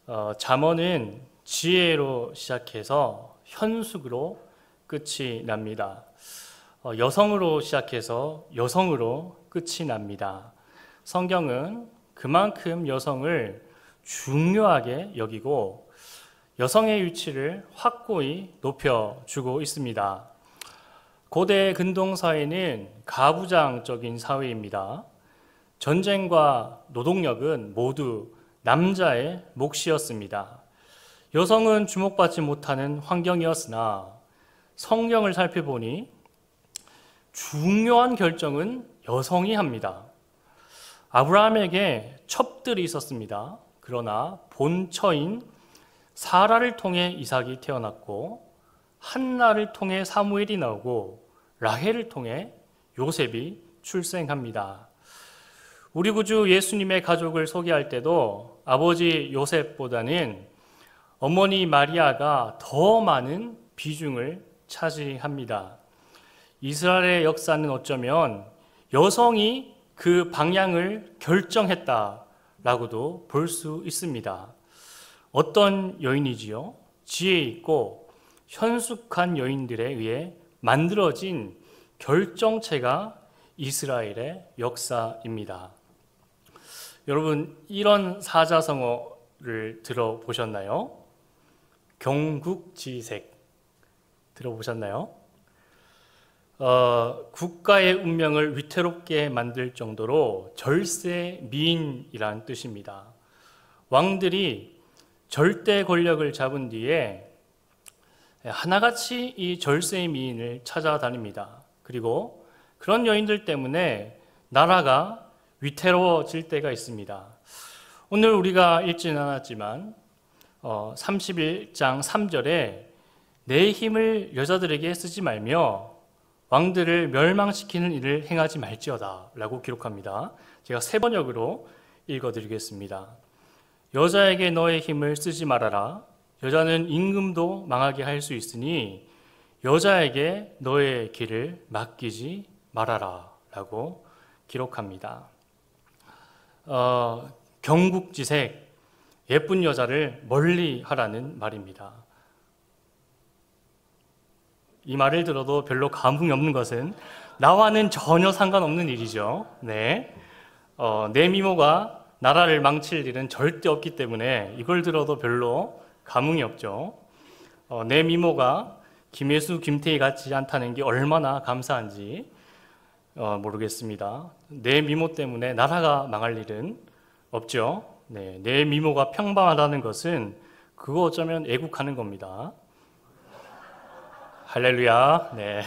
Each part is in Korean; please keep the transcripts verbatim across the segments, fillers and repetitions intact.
어, 잠언은 지혜로 시작해서 현숙으로 끝이 납니다. 어, 여성으로 시작해서 여성으로 끝이 납니다. 성경은 그만큼 여성을 중요하게 여기고 여성의 위치를 확고히 높여주고 있습니다. 고대 근동사회는 가부장적인 사회입니다. 전쟁과 노동력은 모두 남자의 몫이었습니다. 여성은 주목받지 못하는 환경이었으나 성경을 살펴보니 중요한 결정은 여성이 합니다. 아브라함에게 첩들이 있었습니다. 그러나 본처인 사라를 통해 이삭이 태어났고 한나를 통해 사무엘이 나오고 라헬을 통해 요셉이 출생합니다. 우리 구주 예수님의 가족을 소개할 때도 아버지 요셉보다는 어머니 마리아가 더 많은 비중을 차지합니다. 이스라엘의 역사는 어쩌면 여성이 그 방향을 결정했다라고도 볼 수 있습니다. 어떤 여인이지요? 지혜 있고 현숙한 여인들에 의해 만들어진 결정체가 이스라엘의 역사입니다. 여러분, 이런 사자성어를 들어보셨나요? 경국지색 들어보셨나요? 어, 국가의 운명을 위태롭게 만들 정도로 절세미인이란 뜻입니다. 왕들이 절대 권력을 잡은 뒤에 하나같이 이 절세미인을 찾아다닙니다. 그리고 그런 여인들 때문에 나라가 위태로워질 때가 있습니다. 오늘 우리가 읽지는 않았지만 어, 삼십일 장 삼 절에 내 힘을 여자들에게 쓰지 말며 왕들을 멸망시키는 일을 행하지 말지어다 라고 기록합니다. 제가 세 번역으로 읽어드리겠습니다. 여자에게 너의 힘을 쓰지 말아라. 여자는 임금도 망하게 할 수 있으니 여자에게 너의 길을 맡기지 말아라 라고 기록합니다. 어, 경국지색, 예쁜 여자를 멀리 하라는 말입니다. 이 말을 들어도 별로 감흥이 없는 것은 나와는 전혀 상관없는 일이죠. 네, 어, 내 미모가 나라를 망칠 일은 절대 없기 때문에 이걸 들어도 별로 감흥이 없죠. 어, 내 미모가 김혜수, 김태희 같지 않다는 게 얼마나 감사한지 어, 모르겠습니다. 내 미모 때문에 나라가 망할 일은 없죠. 네, 내 미모가 평범하다는 것은 그거 어쩌면 애국하는 겁니다. 할렐루야. 네.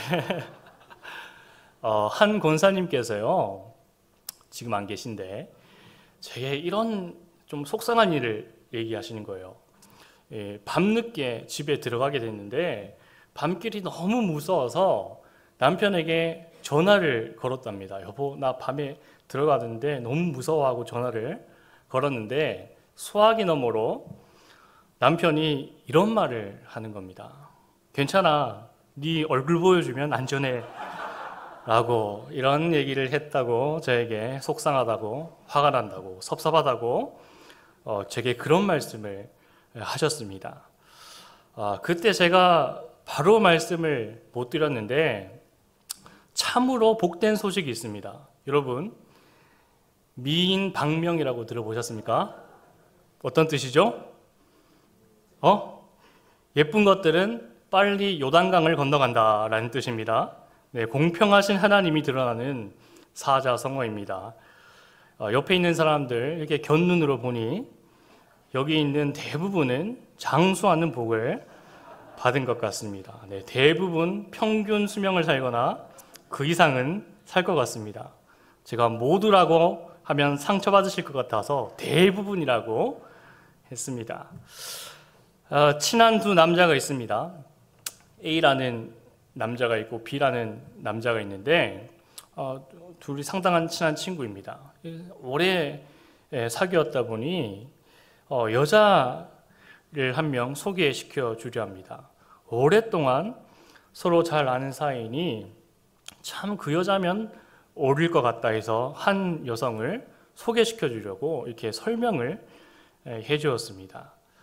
어, 한 권사님께서요, 지금 안 계신데, 제게 이런 좀 속상한 일을 얘기하시는 거예요. 예, 밤늦게 집에 들어가게 됐는데, 밤길이 너무 무서워서 남편에게 전화를 걸었답니다. 여보, 나 밤에 들어가는데 너무 무서워하고 전화를 걸었는데, 소화기 너머로 남편이 이런 말을 하는 겁니다. 괜찮아. 네 얼굴 보여주면 안전해 라고 이런 얘기를 했다고, 저에게 속상하다고, 화가 난다고, 섭섭하다고 어, 제게 그런 말씀을 하셨습니다. 아, 그때 제가 바로 말씀을 못 드렸는데 참으로 복된 소식이 있습니다. 여러분, 미인 방명이라고 들어보셨습니까? 어떤 뜻이죠? 어? 예쁜 것들은 빨리 요단강을 건너간다라는 뜻입니다. 네, 공평하신 하나님이 드러나는 사자성어입니다. 어, 옆에 있는 사람들 이렇게 곁눈으로 보니 여기 있는 대부분은 장수하는 복을 받은 것 같습니다. 네, 대부분 평균 수명을 살거나 그 이상은 살 것 같습니다. 제가 모두라고 하면 상처받으실 것 같아서 대부분이라고 했습니다. 어, 친한 두 남자가 있습니다. A라는 남자가 있고 B라는 남자가 있는데 어, 둘이 상당한 친한 친구입니다. 오래 사귀었다 보니 어, 여자를 한 명 소개시켜 주려 합니다. 오랫동안 서로 잘 아는 사이니 참 그 여자면 어울릴 것 같다 해서 한 여성을 소개시켜 주려고 이렇게 설명을 해 주었습니다.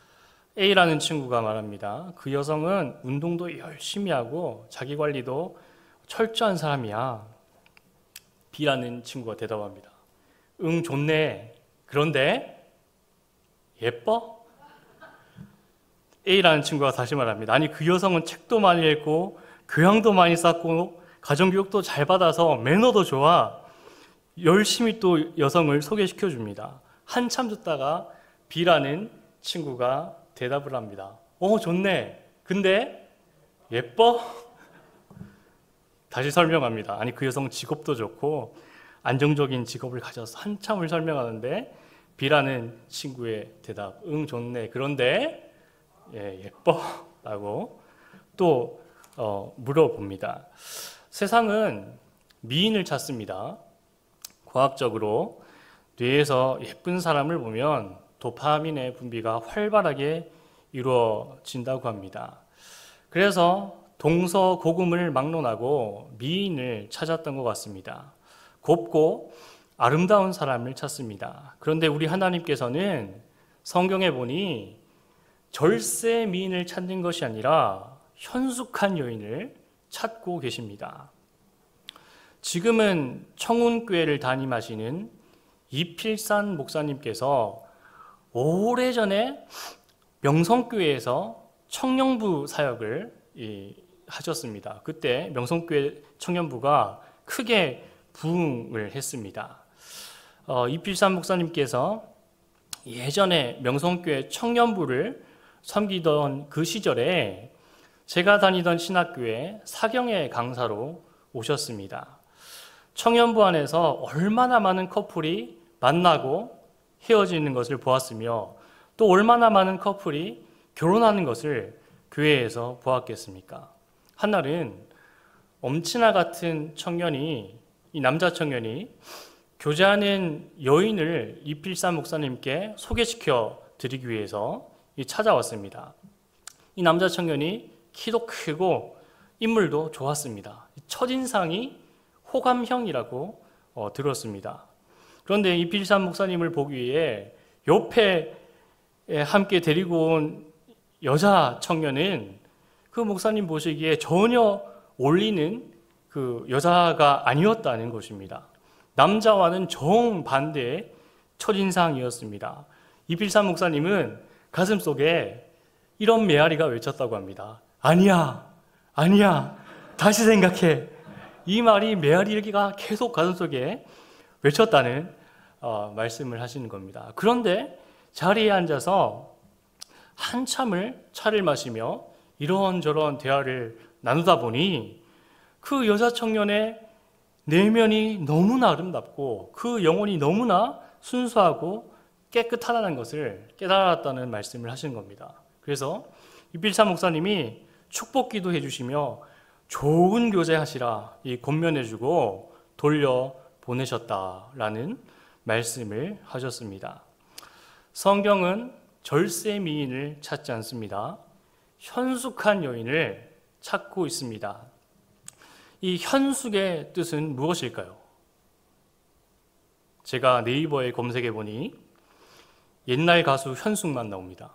A라는 친구가 말합니다. 그 여성은 운동도 열심히 하고 자기 관리도 철저한 사람이야. B라는 친구가 대답합니다. 응, 좋네. 그런데 예뻐? A라는 친구가 다시 말합니다. 아니, 그 여성은 책도 많이 읽고 교양도 많이 쌓고 가정교육도 잘 받아서 매너도 좋아. 열심히 또 여성을 소개시켜 줍니다. 한참 듣다가 B라는 친구가 대답을 합니다. 어, 좋네. 근데 예뻐? 다시 설명합니다. 아니, 그 여성 직업도 좋고 안정적인 직업을 가져서 한참을 설명하는데 B라는 친구의 대답, 응, 좋네. 그런데 예, 예뻐? 라고 또 어, 물어봅니다. 세상은 미인을 찾습니다. 과학적으로 뇌에서 예쁜 사람을 보면 도파민의 분비가 활발하게 이루어진다고 합니다. 그래서 동서고금을 막론하고 미인을 찾았던 것 같습니다. 곱고 아름다운 사람을 찾습니다. 그런데 우리 하나님께서는 성경에 보니 절세 미인을 찾는 것이 아니라 현숙한 여인을 찾고 계십니다. 지금은 청운교회를 담임하시는 이필산 목사님께서 오래전에 명성교회에서 청년부 사역을 하셨습니다. 그때 명성교회 청년부가 크게 부흥을 했습니다. 어, 이필산 목사님께서 예전에 명성교회 청년부를 섬기던 그 시절에 제가 다니던 신학교에 사경회 강사로 오셨습니다. 청년부 안에서 얼마나 많은 커플이 만나고 헤어지는 것을 보았으며 또 얼마나 많은 커플이 결혼하는 것을 교회에서 보았겠습니까? 한날은 엄친아 같은 청년이, 이 남자 청년이 교제하는 여인을 이필산 목사님께 소개시켜 드리기 위해서 찾아왔습니다. 이 남자 청년이 키도 크고 인물도 좋았습니다. 첫인상이 호감형이라고 어, 들었습니다. 그런데 이필산 목사님을 보기 위해 옆에 함께 데리고 온 여자 청년은 그 목사님 보시기에 전혀 어울리는 그 여자가 아니었다는 것입니다. 남자와는 정반대의 첫인상이었습니다. 이필산 목사님은 가슴속에 이런 메아리가 외쳤다고 합니다. 아니야, 아니야, 다시 생각해. 이 말이 메아리가 계속 가슴속에 외쳤다는 어, 말씀을 하시는 겁니다. 그런데 자리에 앉아서 한참을 차를 마시며 이런저런 대화를 나누다 보니 그 여자 청년의 내면이 너무나 아름답고 그 영혼이 너무나 순수하고 깨끗하다는 것을 깨달았다는 말씀을 하시는 겁니다. 그래서 이필산 목사님이 축복기도 해주시며 좋은 교제하시라 이 권면해주고 돌려 보내셨다라는 말씀을 하셨습니다. 성경은 절세 미인을 찾지 않습니다. 현숙한 여인을 찾고 있습니다. 이 현숙의 뜻은 무엇일까요? 제가 네이버에 검색해 보니 옛날 가수 현숙만 나옵니다.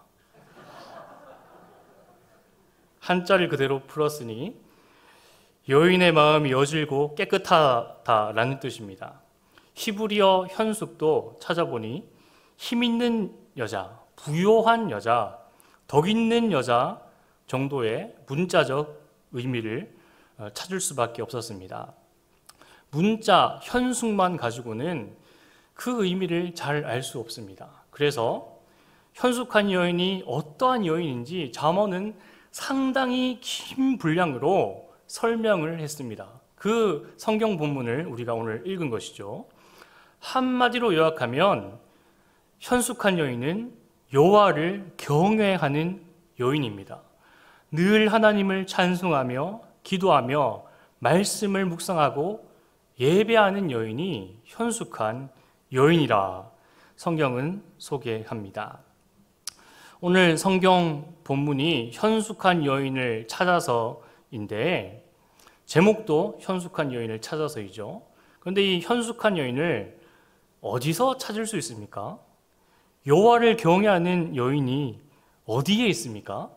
한자를 그대로 풀었으니 여인의 마음이 여질고 깨끗하다라는 뜻입니다. 히브리어 현숙도 찾아보니 힘 있는 여자, 부요한 여자, 덕 있는 여자 정도의 문자적 의미를 찾을 수밖에 없었습니다. 문자 현숙만 가지고는 그 의미를 잘 알 수 없습니다. 그래서 현숙한 여인이 어떠한 여인인지 잠언은 상당히 긴 분량으로 설명을 했습니다. 그 성경 본문을 우리가 오늘 읽은 것이죠. 한마디로 요약하면 현숙한 여인은 여호와를 경외하는 여인입니다. 늘 하나님을 찬송하며 기도하며 말씀을 묵상하고 예배하는 여인이 현숙한 여인이라 성경은 소개합니다. 오늘 성경 본문이 현숙한 여인을 찾아서인데 제목도 현숙한 여인을 찾아서이죠. 그런데 이 현숙한 여인을 어디서 찾을 수 있습니까? 여호와를 경외하는 여인이 어디에 있습니까?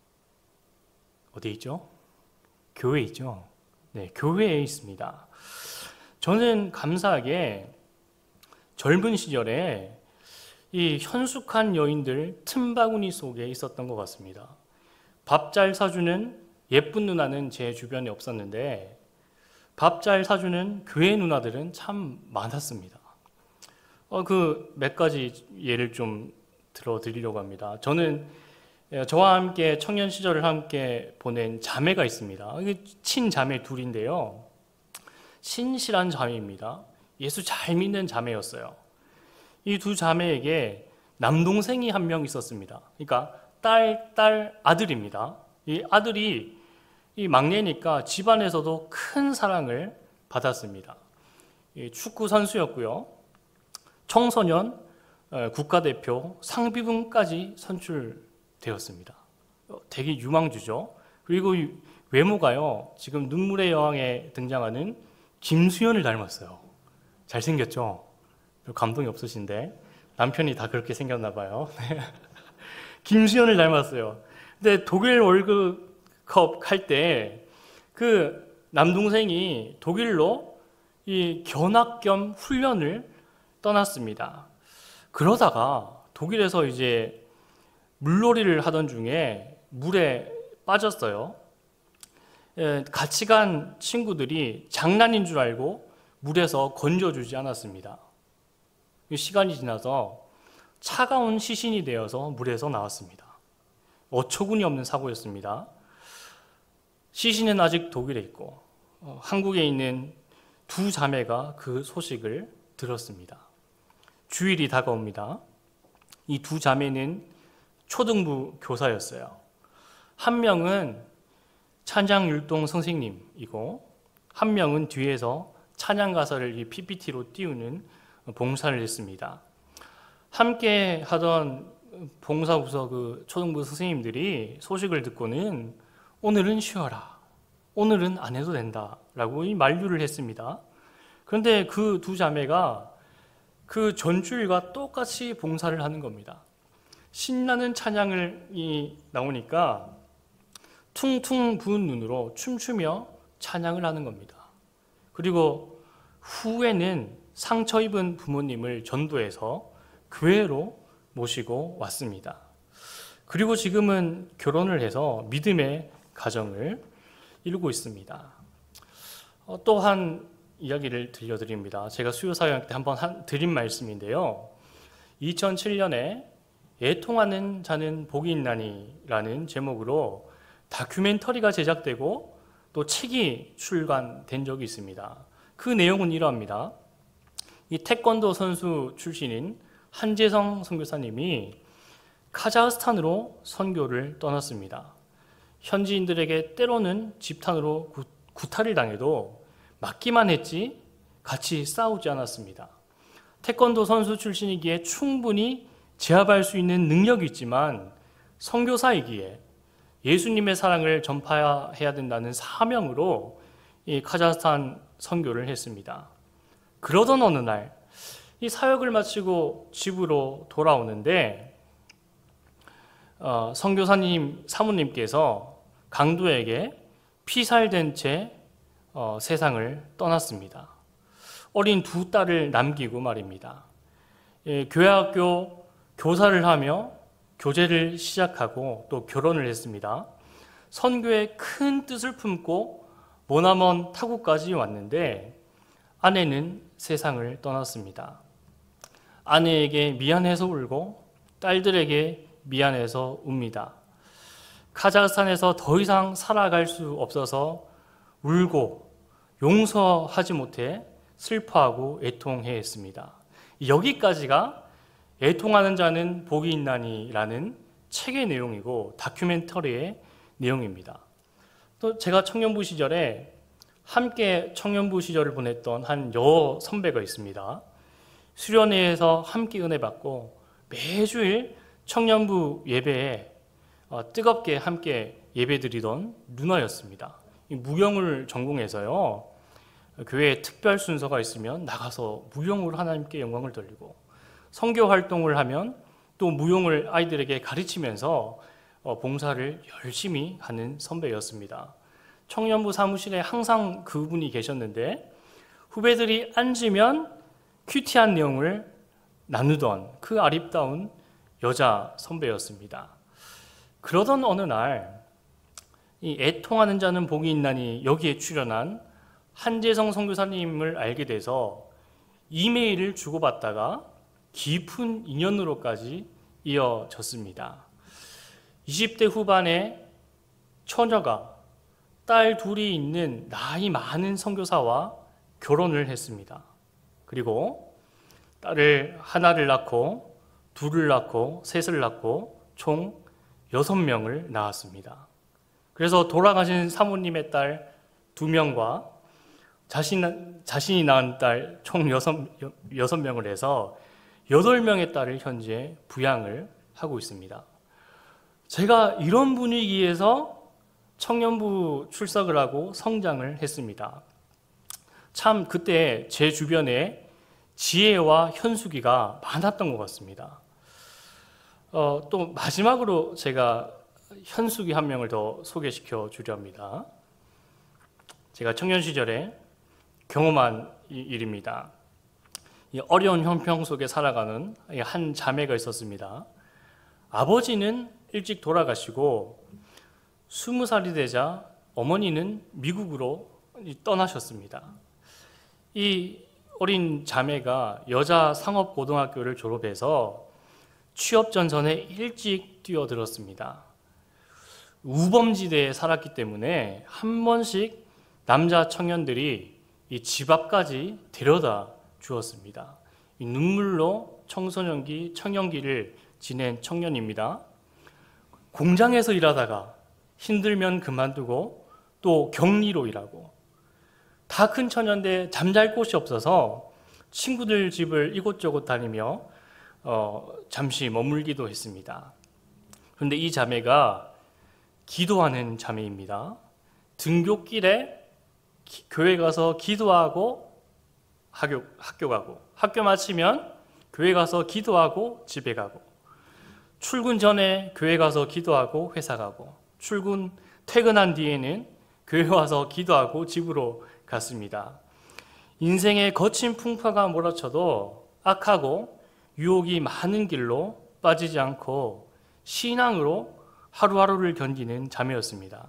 어디에 있죠? 교회에 있죠. 네, 교회에 있습니다. 저는 감사하게 젊은 시절에 이 현숙한 여인들 틈바구니 속에 있었던 것 같습니다. 밥 잘 사주는 예쁜 누나는 제 주변에 없었는데 밥 잘 사주는 교회 누나들은 참 많았습니다. 어, 그 몇 가지 예를 좀 들어드리려고 합니다. 저는 저와 함께 청년 시절을 함께 보낸 자매가 있습니다. 친자매 둘인데요. 신실한 자매입니다. 예수 잘 믿는 자매였어요. 이 두 자매에게 남동생이 한 명 있었습니다. 그러니까 딸, 딸, 아들입니다. 이 아들이 이 막내니까 집안에서도 큰 사랑을 받았습니다. 축구 선수였고요. 청소년 국가대표 상비군까지 선출되었습니다. 되게 유망주죠. 그리고 외모가요, 지금 눈물의 여왕에 등장하는 김수현을 닮았어요. 잘생겼죠? 감동이 없으신데 남편이 다 그렇게 생겼나 봐요. 김수현을 닮았어요. 근데 독일 월드컵 할 때 그 남동생이 독일로 이 견학 겸 훈련을 떠났습니다. 그러다가 독일에서 이제 물놀이를 하던 중에 물에 빠졌어요. 같이 간 친구들이 장난인 줄 알고 물에서 건져주지 않았습니다. 시간이 지나서 차가운 시신이 되어서 물에서 나왔습니다. 어처구니 없는 사고였습니다. 시신은 아직 독일에 있고 어, 한국에 있는 두 자매가 그 소식을 들었습니다. 주일이 다가옵니다. 이 두 자매는 초등부 교사였어요. 한 명은 찬양 율동 선생님이고 한 명은 뒤에서 찬양 가사를 이 피피티로 띄우는 봉사를 했습니다. 함께 하던 봉사부서 그 초등부 선생님들이 소식을 듣고는 오늘은 쉬어라, 오늘은 안 해도 된다 라고 이 만류를 했습니다. 그런데 그 두 자매가 그 전주일과 똑같이 봉사를 하는 겁니다. 신나는 찬양을 이 나오니까 퉁퉁 부은 눈으로 춤추며 찬양을 하는 겁니다. 그리고 후에는 상처 입은 부모님을 전도해서 교회로 모시고 왔습니다. 그리고 지금은 결혼을 해서 믿음의 가정을 이루고 있습니다. 어, 또 한 이야기를 들려드립니다. 제가 수요사역 때 한번 한, 드린 말씀인데요. 이천칠 년에 애통하는 자는 복이 있나니라는 제목으로 다큐멘터리가 제작되고 또 책이 출간된 적이 있습니다. 그 내용은 이러합니다. 이 태권도 선수 출신인 한재성 선교사님이 카자흐스탄으로 선교를 떠났습니다. 현지인들에게 때로는 집탄으로 구, 구타를 당해도 맞기만 했지 같이 싸우지 않았습니다. 태권도 선수 출신이기에 충분히 제압할 수 있는 능력이 있지만 선교사이기에 예수님의 사랑을 전파해야 된다는 사명으로 이 카자흐스탄 선교를 했습니다. 그러던 어느 날 이 사역을 마치고 집으로 돌아오는데 어, 선교사님 사모님께서 강도에게 피살된 채 어, 세상을 떠났습니다. 어린 두 딸을 남기고 말입니다. 예, 교회학교 교사를 하며 교제를 시작하고 또 결혼을 했습니다. 선교의 큰 뜻을 품고 머나먼 타국까지 왔는데 아내는 세상을 떠났습니다. 아내에게 미안해서 울고 딸들에게 미안해서 웁니다. 카자흐스탄에서 더 이상 살아갈 수 없어서 울고 용서하지 못해 슬퍼하고 애통해 했습니다. 여기까지가 애통하는 자는 복이 있나니라는 책의 내용이고 다큐멘터리의 내용입니다. 또 제가 청년부 시절에 함께 청년부 시절을 보냈던 한 여 선배가 있습니다. 수련회에서 함께 은혜 받고 매주일 청년부 예배에 뜨겁게 함께 예배드리던 누나였습니다. 무용을 전공해서요, 교회에 특별 순서가 있으면 나가서 무용으로 하나님께 영광을 돌리고 선교 활동을 하면 또 무용을 아이들에게 가르치면서 어, 봉사를 열심히 하는 선배였습니다. 청년부 사무실에 항상 그분이 계셨는데 후배들이 앉으면 큐티한 내용을 나누던 그 아리따운 여자 선배였습니다. 그러던 어느 날 이 애통하는 자는 복이 있나니 여기에 출연한 한재성 선교사님을 알게 돼서 이메일을 주고받다가 깊은 인연으로까지 이어졌습니다. 이십 대 후반에 처녀가 딸 둘이 있는 나이 많은 선교사와 결혼을 했습니다. 그리고 딸을 하나를 낳고 둘을 낳고 셋을 낳고 총 여섯 명을 낳았습니다. 그래서 돌아가신 사모님의 딸 두 명과 자신, 자신이 낳은 딸 총 여섯, 여섯 명을 해서 여덟 명의 딸을 현재 부양을 하고 있습니다. 제가 이런 분위기에서 청년부 출석을 하고 성장을 했습니다. 참 그때 제 주변에 지혜와 현숙이가 많았던 것 같습니다. 어, 또 마지막으로 제가 현숙이 한 명을 더 소개시켜 주려 합니다. 제가 청년 시절에 경험한 일입니다. 이 어려운 형편 속에 살아가는 한 자매가 있었습니다. 아버지는 일찍 돌아가시고 스무 살이 되자 어머니는 미국으로 떠나셨습니다. 이 어린 자매가 여자 상업고등학교를 졸업해서 취업 전선에 일찍 뛰어들었습니다. 우범지대에 살았기 때문에 한 번씩 남자 청년들이 이 집 앞까지 데려다 주었습니다. 이 눈물로 청소년기, 청년기를 지낸 청년입니다. 공장에서 일하다가 힘들면 그만두고 또 격리로 일하고 다 큰 처녀인데 잠잘 곳이 없어서 친구들 집을 이곳저곳 다니며 어, 잠시 머물기도 했습니다. 그런데 이 자매가 기도하는 자매입니다. 등굣길에 기, 교회 가서 기도하고 학교, 학교 가고 학교 마치면 교회 가서 기도하고 집에 가고 출근 전에 교회 가서 기도하고 회사 가고 출근 퇴근한 뒤에는 교회 와서 기도하고 집으로 갔습니다. 인생의 거친 풍파가 몰아쳐도 악하고 유혹이 많은 길로 빠지지 않고 신앙으로 하루하루를 견디는 자매였습니다.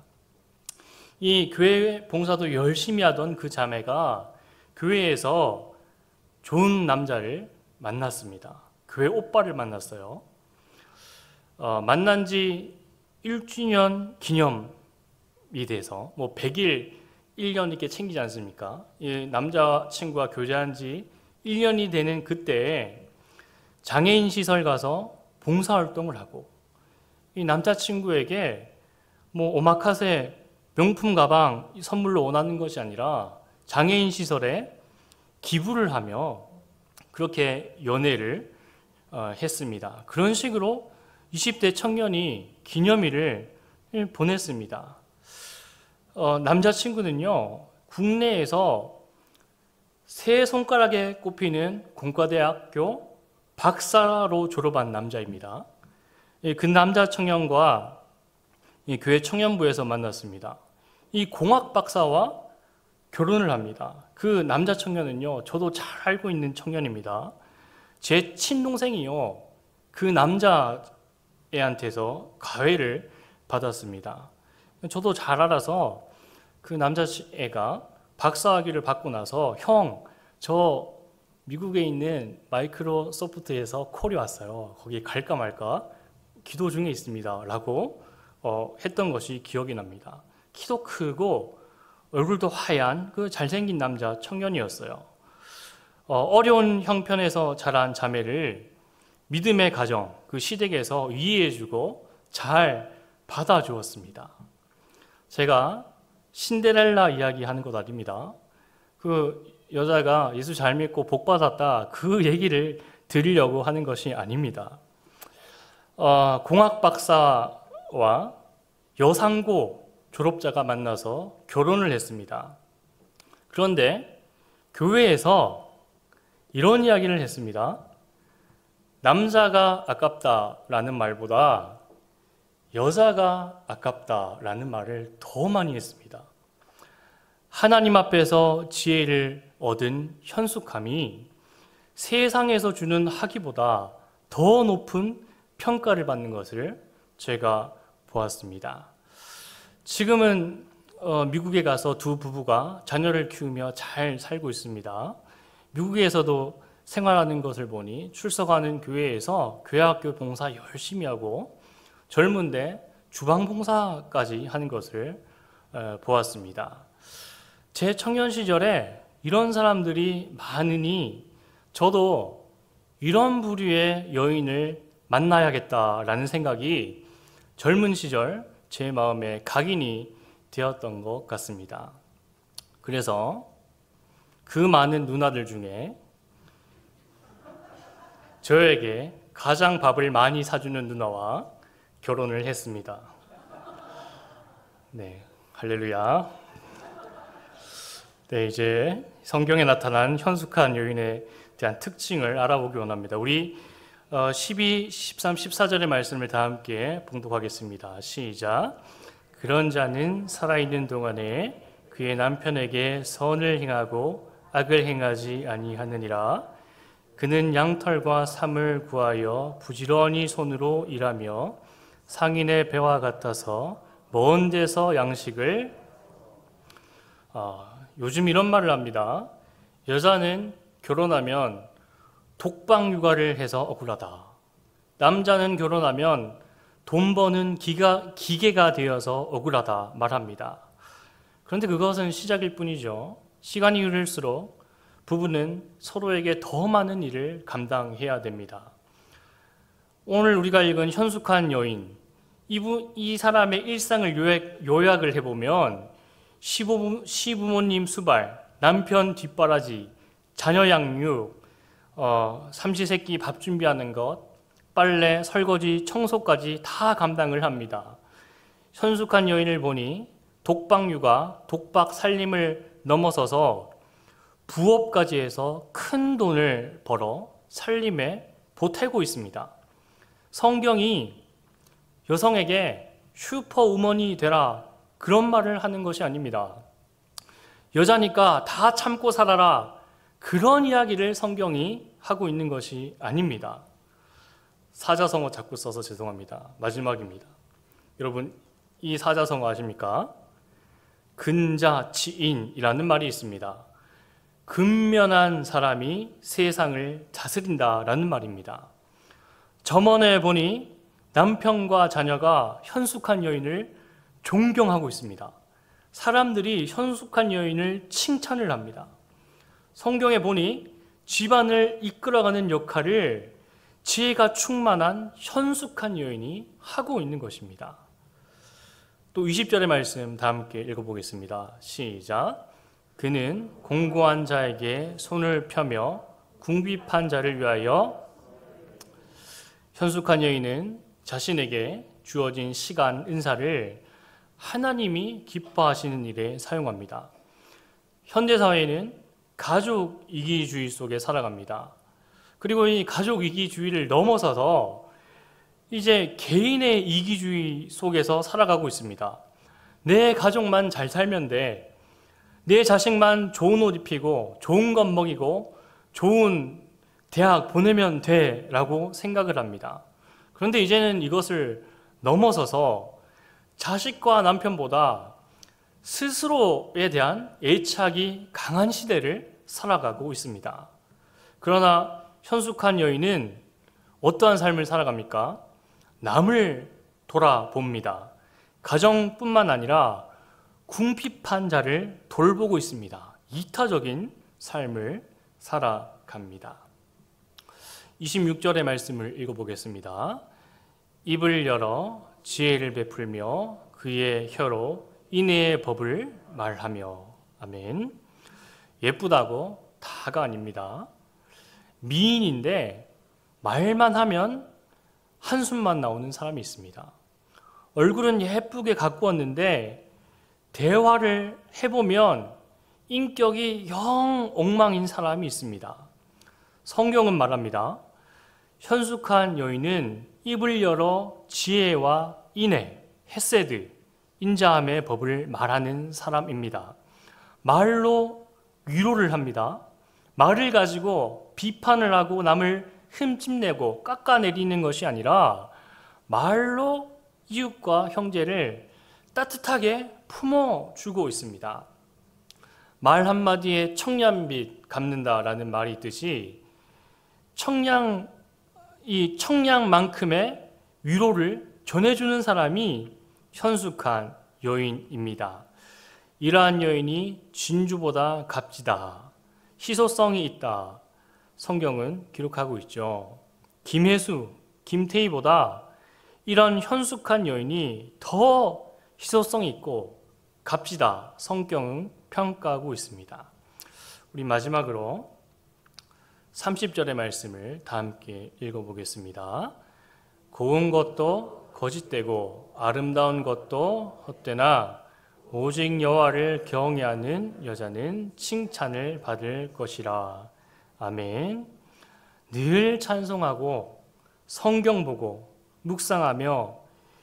이 교회 봉사도 열심히 하던 그 자매가 교회에서 좋은 남자를 만났습니다. 교회 오빠를 만났어요. 어, 만난 지 일 주년 기념이 돼서 뭐 백 일 일 년 이렇게 챙기지 않습니까? 이 남자친구와 교제한 지 일 년이 되는 그때 장애인 시설 가서 봉사활동을 하고 이 남자친구에게 뭐 오마카세 명품 가방 선물로 원하는 것이 아니라 장애인 시설에 기부를 하며 그렇게 연애를 어, 했습니다. 그런 식으로 이십 대 청년이 기념일을 보냈습니다. 어, 남자친구는요, 국내에서 세 손가락에 꼽히는 공과대학교 박사로 졸업한 남자입니다. 그 남자 청년과 교회 청년부에서 만났습니다. 이 공학 박사와 결혼을 합니다. 그 남자 청년은요, 저도 잘 알고 있는 청년입니다. 제 친동생이요, 그 남자애한테서 가해를 받았습니다. 저도 잘 알아서 그 남자애가 박사학위를 받고 나서 형, 저 미국에 있는 마이크로소프트에서 콜이 왔어요. 거기 갈까 말까 기도 중에 있습니다. 라고 어, 했던 것이 기억이 납니다. 키도 크고 얼굴도 하얀 그 잘생긴 남자 청년이었어요. 어, 어려운 형편에서 자란 자매를 믿음의 가정, 그 시댁에서 이해해주고 잘 받아주었습니다. 제가 신데렐라 이야기 하는 것 아닙니다. 그 여자가 예수 잘 믿고 복 받았다 그 얘기를 드리려고 하는 것이 아닙니다. 어, 공학 박사와 여상고 졸업자가 만나서 결혼을 했습니다. 그런데 교회에서 이런 이야기를 했습니다. 남자가 아깝다라는 말보다 여자가 아깝다라는 말을 더 많이 했습니다. 하나님 앞에서 지혜를 얻은 현숙함이 세상에서 주는 학위보다 더 높은 평가를 받는 것을 제가 보았습니다. 지금은 어, 미국에 가서 두 부부가 자녀를 키우며 잘 살고 있습니다. 미국에서도 생활하는 것을 보니 출석하는 교회에서 교회학교 봉사 열심히 하고 젊은데 주방 봉사까지 하는 것을 어, 보았습니다. 제 청년 시절에 이런 사람들이 많으니 저도 이런 부류의 여인을 만나야겠다라는 생각이 젊은 시절 제 마음에 각인이 되었던 것 같습니다. 그래서 그 많은 누나들 중에 저에게 가장 밥을 많이 사주는 누나와 결혼을 했습니다. 네, 할렐루야. 네, 이제 성경에 나타난 현숙한 여인에 대한 특징을 알아보기 원합니다. 우리 십이, 십삼, 십사 절의 말씀을 다 함께 봉독하겠습니다. 시작. 그런 자는 살아있는 동안에 그의 남편에게 선을 행하고 악을 행하지 아니하느니라. 그는 양털과 삼을 구하여 부지런히 손으로 일하며 상인의 배와 같아서 먼 데서 양식을 어, 요즘 이런 말을 합니다. 여자는 결혼하면 독방 육아를 해서 억울하다. 남자는 결혼하면 돈 버는 기가, 기계가 되어서 억울하다 말합니다. 그런데 그것은 시작일 뿐이죠. 시간이 흐를수록 부부는 서로에게 더 많은 일을 감당해야 됩니다. 오늘 우리가 읽은 현숙한 여인, 이부, 이 사람의 일상을 요약, 요약을 해보면 시부모, 시부모님 수발, 남편 뒷바라지, 자녀 양육, 어, 삼시세끼 밥 준비하는 것, 빨래, 설거지, 청소까지 다 감당을 합니다. 현숙한 여인을 보니 독박육아, 독박 살림을 넘어서서 부업까지 해서 큰 돈을 벌어 살림에 보태고 있습니다. 성경이 여성에게 슈퍼우먼이 되라 그런 말을 하는 것이 아닙니다. 여자니까 다 참고 살아라 그런 이야기를 성경이 하고 있는 것이 아닙니다. 사자성어 자꾸 써서 죄송합니다. 마지막입니다. 여러분 이 사자성어 아십니까? 근자치인이라는 말이 있습니다. 근면한 사람이 세상을 다스린다라는 말입니다. 점원에 보니 남편과 자녀가 현숙한 여인을 존경하고 있습니다. 사람들이 현숙한 여인을 칭찬을 합니다. 성경에 보니 집안을 이끌어가는 역할을 지혜가 충만한 현숙한 여인이 하고 있는 것입니다. 또 이십 절의 말씀 다 함께 읽어보겠습니다. 시작. 그는 공고한 자에게 손을 펴며 궁핍한 자를 위하여 현숙한 여인은 자신에게 주어진 시간, 은사를 하나님이 기뻐하시는 일에 사용합니다. 현대사회는 가족 이기주의 속에 살아갑니다. 그리고 이 가족 이기주의를 넘어서서 이제 개인의 이기주의 속에서 살아가고 있습니다. 내 가족만 잘 살면 돼. 내 자식만 좋은 옷 입히고 좋은 것 먹이고 좋은 대학 보내면 돼 라고 생각을 합니다. 그런데 이제는 이것을 넘어서서 자식과 남편보다 스스로에 대한 애착이 강한 시대를 살아가고 있습니다. 그러나 현숙한 여인은 어떠한 삶을 살아갑니까? 남을 돌아봅니다. 가정뿐만 아니라 궁핍한 자를 돌보고 있습니다. 이타적인 삶을 살아갑니다. 이십육 절의 말씀을 읽어보겠습니다. 입을 열어 지혜를 베풀며 그의 혀로 인애의 법을 말하며. 아멘. 예쁘다고 다가 아닙니다. 미인인데 말만 하면 한숨만 나오는 사람이 있습니다. 얼굴은 예쁘게 가꾸었는데 대화를 해보면 인격이 영 엉망인 사람이 있습니다. 성경은 말합니다. 현숙한 여인은 입을 열어 지혜와 인애, 헤세드, 인자함의 법을 말하는 사람입니다. 말로 위로를 합니다. 말을 가지고 비판을 하고 남을 흠집내고 깎아내리는 것이 아니라 말로 이웃과 형제를 따뜻하게 품어주고 있습니다. 말 한마디에 청량빛 갚는다라는 말이 있듯이 청량, 이 청량만큼의 위로를 전해주는 사람이 현숙한 여인입니다. 이러한 여인이 진주보다 값지다, 희소성이 있다, 성경은 기록하고 있죠. 김혜수, 김태희보다 이런 현숙한 여인이 더 희소성이 있고 값지다, 성경은 평가하고 있습니다. 우리 마지막으로 삼십 절의 말씀을 다 함께 읽어보겠습니다. 고운 것도 거짓되고 아름다운 것도 헛되나 오직 여호와를 경외하는 여자는 칭찬을 받을 것이라. 아멘. 늘 찬송하고 성경 보고 묵상하며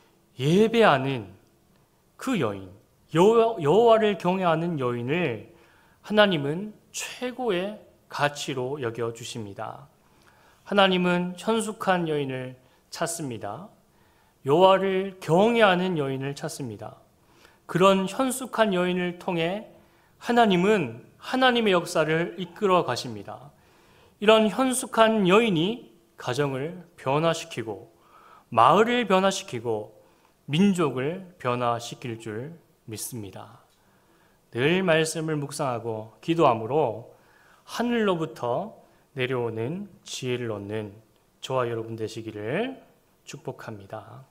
예배하는 그 여인, 여호와를 경외하는 여인을 하나님은 최고의 가치로 여겨주십니다. 하나님은 현숙한 여인을 찾습니다. 여호와를 경외하는 여인을 찾습니다. 그런 현숙한 여인을 통해 하나님은 하나님의 역사를 이끌어 가십니다. 이런 현숙한 여인이 가정을 변화시키고 마을을 변화시키고 민족을 변화시킬 줄 믿습니다. 늘 말씀을 묵상하고 기도함으로 하늘로부터 내려오는 지혜를 얻는 저와 여러분 되시기를 축복합니다.